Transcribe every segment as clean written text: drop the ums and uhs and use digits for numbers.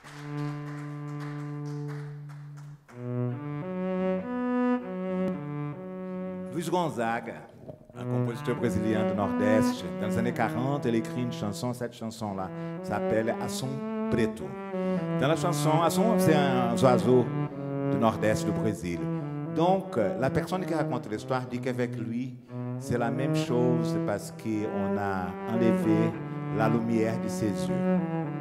Luiz Gonzaga, un compositeur brésilien du Nordeste. Dans les années 40, il écrit une chanson, cette chanson-là s'appelle Assum Preto. Dans la chanson, Assum, c'est un oiseau du Nordeste du Brésil. Donc, la personne qui raconte l'histoire dit qu'avec lui, c'est la même chose parce qu'on a enlevé la lumière de ses yeux.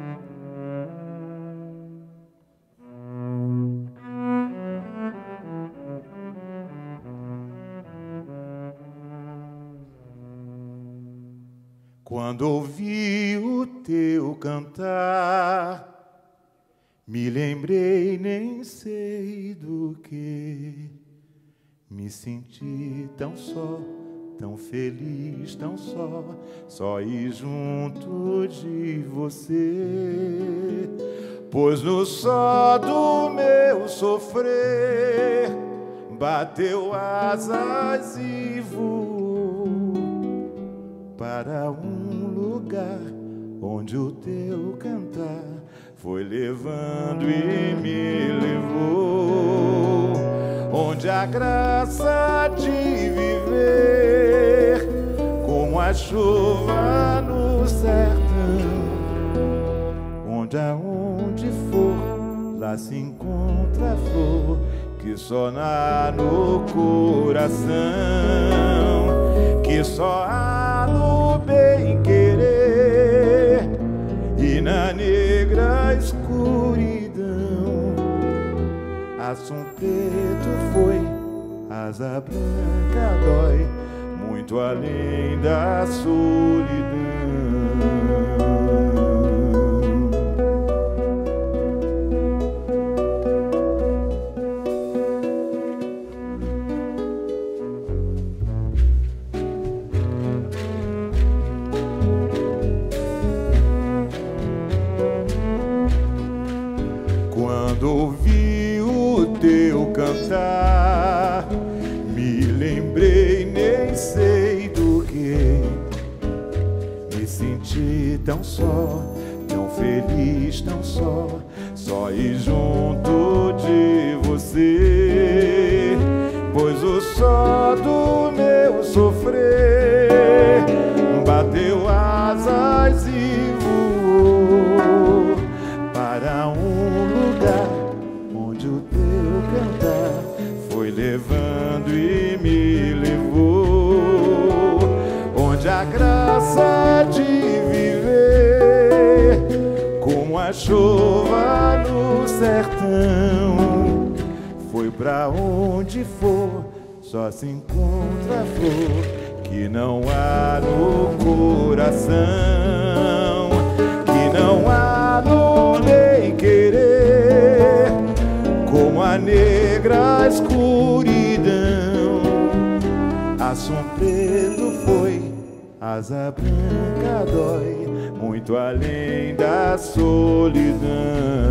Quando ouvi o teu cantar, me lembrei, nem sei do que, me senti tão só, tão feliz, tão só ir junto de você. Pois no só do meu sofrer, bateu asas e voou para lugar onde o teu cantar foi levando e me levou, onde a graça de viver como a chuva no sertão, onde aonde for lá se encontra a flor que só há no coração, que só há no bem-querer e na negra escuridão. Assum Preto foi, asa branca dói, muito além da solidão. Quando ouvi o teu cantar, me lembrei, nem sei do que, me senti tão só, tão feliz, tão só ir junto de você. Pois o só do meu sofrer bateu asas e voou para lugar onde o teu cantar foi levando e me levou, onde a graça de viver como a chuva no sertão foi pra onde for, só se encontra a flor que não há no coração, que não há no querer, como a negra escuridão. Assum Preto foi, asa branca dói, muito além da solidão.